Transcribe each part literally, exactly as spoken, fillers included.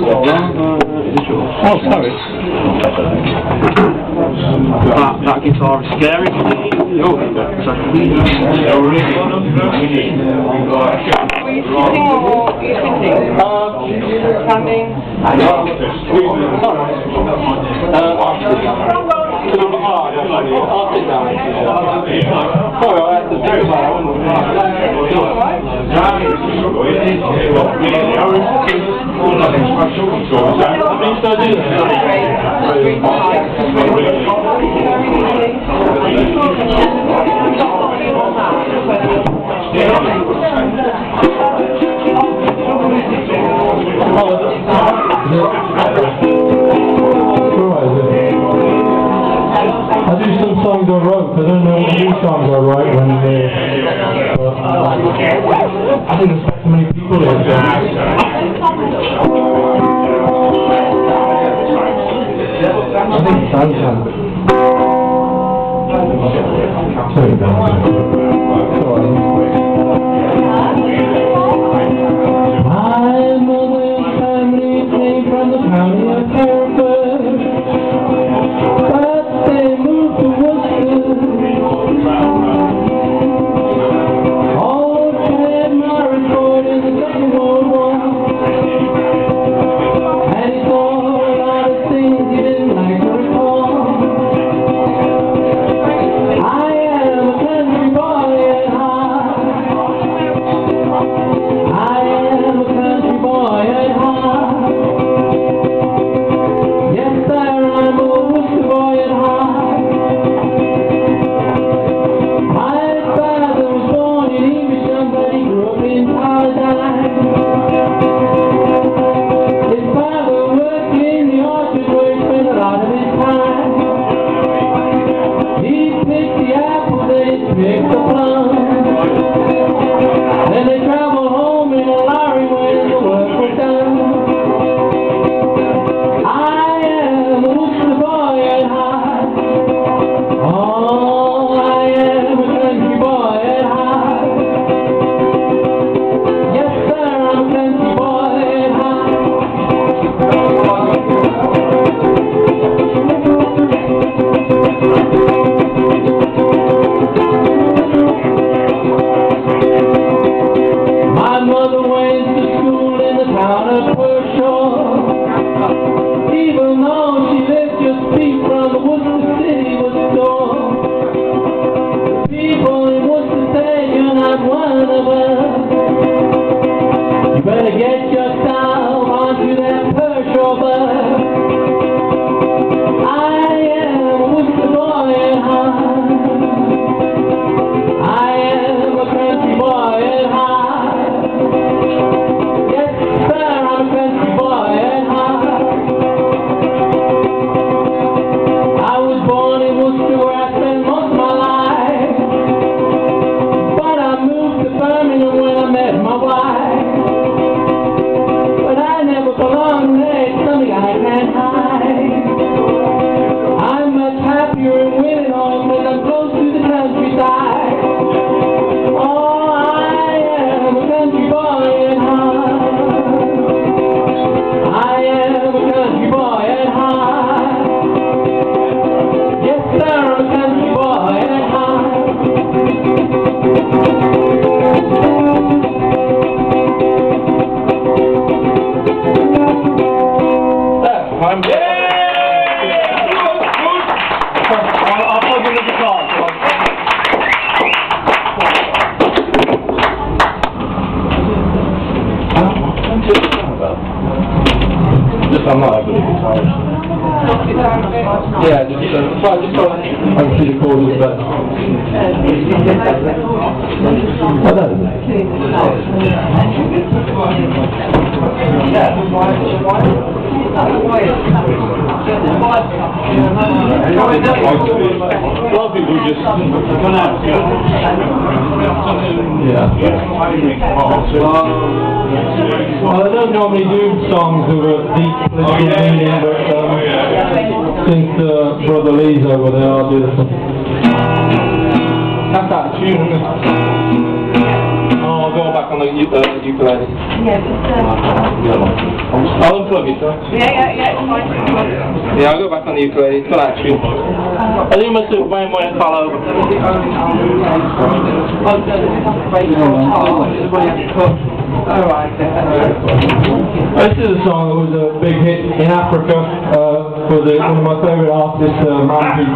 Oh, sorry. That, that guitar is scary. Oh, sorry. Were you sitting or were you sitting? Standing? Sorry, I had to think about I do some songs I wrote, I don't know what new songs I write when they but I think there's so many people here. I think it's Samsung. Turn it down. My mother's family came from the county of Hereford, but they moved to Worcester. All had married for in the Second World War, and he saw a lot of things he didn't like to recall. I am a country boy at heart. I am a country boy at heart. Yes, sir, I'm a Worcester boy at heart. My father was born in Evesham, but he grew up in Paradise. His father worked in the orchard where he spent a lot of his time. He picked the apples and he picked the plums. Then they traveled home in a lorry when the work was done. I am a Worcester boy at heart. Oh, I am a country boy at heart. Yes, sir, I'm a country boy at heart. My mother went to school in the town of Pershore. Even though she lived just feet from the Worcester City bookstore. The people in Worcester say you're not one of us. You better get yourself onto that Pershore bus. I am a Worcester boy at heart. I am a country boy at heart. Yes, sir, I'm a country boy at heart. I was born in Worcester where I spent most of my life, but I moved to Birmingham when I met my wife. But I never belonged there, it's something I can't hide. I'm much happier in Winningham when I'm close to the countryside. Oh, I am a country boy at heart. I am a country boy at heart. Yes, sir, I'm a country boy at heart. I'm good. I'll, I'll plug in the guitar. Just I'm not able to guitar. Yeah, just uh, fine, just so I can see the chords a bit better. I don't know. A lot of people just come out. Yeah. Well, I don't normally do songs with a deep political meaning, but um, since uh, Brother Lee's over there, I'll do this one. That's that tune, isn't it? Oh, go back on the u uh, ukulele? Yeah, just, uh, I'll unplug it, sorry. yeah, yeah, yeah, it's fine. Yeah, I'll go back on the ukulele. It's not actually. I think my super brain won't fall over. This is a song that was a big hit in Africa uh, for the, one of my favourite artists, uh, Ramsey.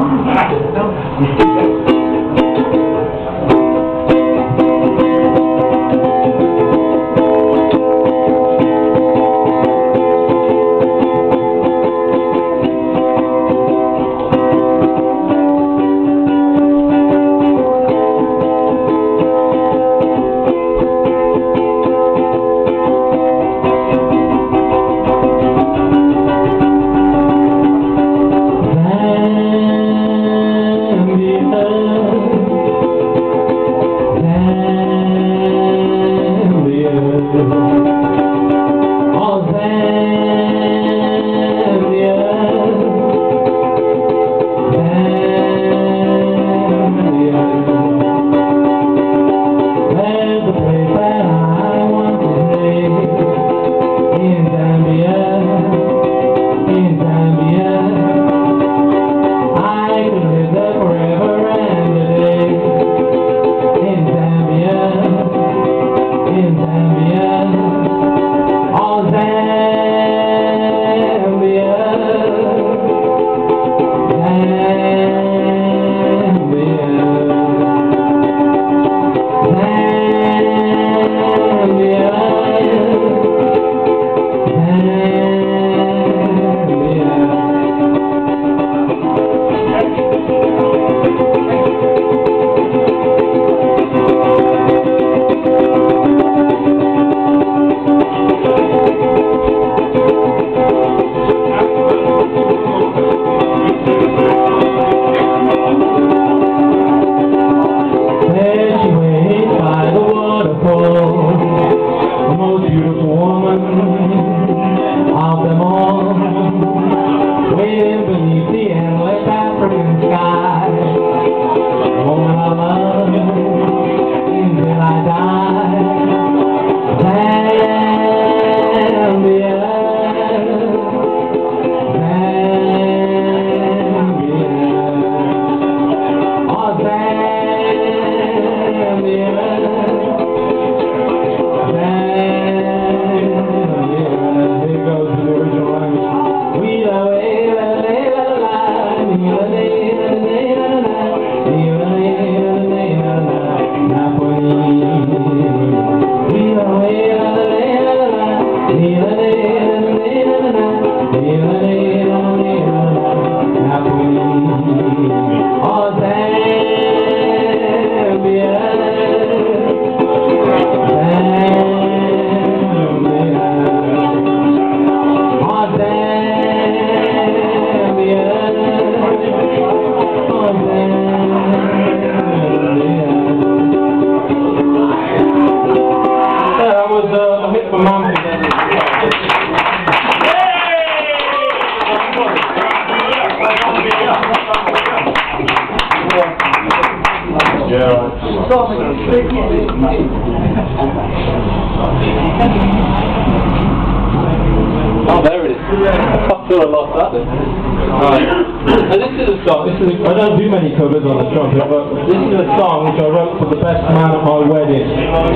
Oh, there it is. I thought I lost that then. Right. And this is a song, this is a, I don't do many covers on the trumpet, but this is a song which I wrote for the best man at my wedding.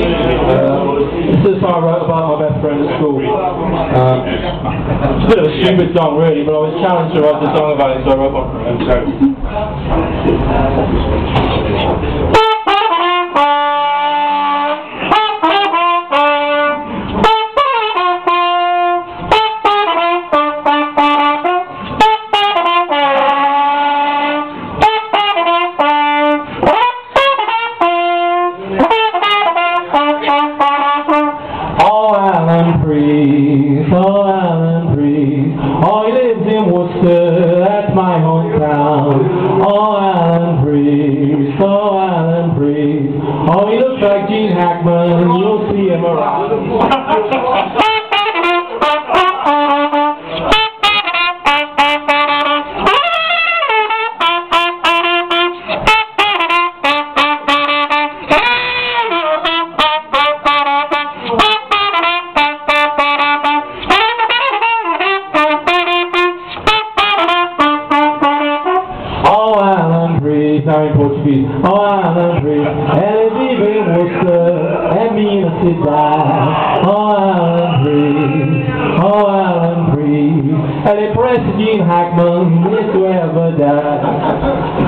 Uh, this is a song I wrote about my best friend at school. Uh, it's a bit of a stupid song really, but I was challenged to write a song about it, so I wrote one for him. That's my hometown. Oh, Alan Priest, oh, Alan Priest. Oh, he looks like Gene Hackman. You'll see him around. to die. Oh, Alan Breeze, oh, Alan Breeze. And they pressed Gene Hackman, this will ever die.